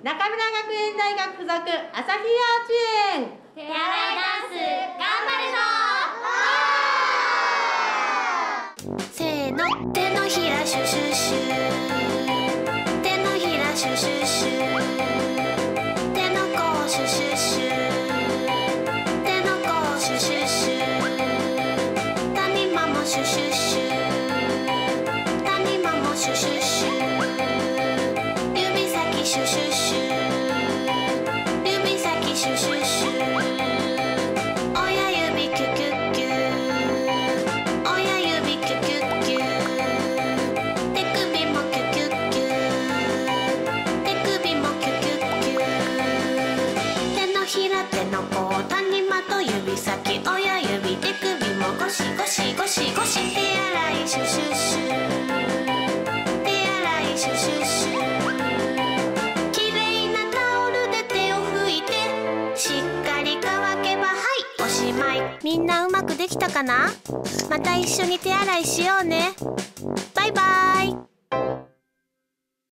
中村学園大学附属朝日幼稚園手洗いダンス頑張るぞ。 せーの、手のひらシュシュシュ、手のひらシュシュシュ、手の甲シュシュシュ、手の甲シュシュシュ、谷間もシュシュシュ、谷間もシュシュシュ、指先シュシュシュ、指先シュシュシュ、親指キュキュキュ、親指キュキュキュ、手首もキュキュキュ、手首もキュキュキュ、手のひら手の甲谷間と指先親指手首もゴシゴシゴシゴシ、手洗いシュシュシュ、手洗いシュシュシュ、きれいなタオルで手を拭いてしっかり乾けばはいおしまい。みんなうまくできたかな？また一緒に手洗いしようね。バイバイ。